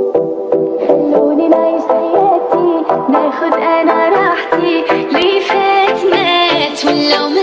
خلوني نعيش حياتي، ناخد انا راحتي، اللي فات مات ولو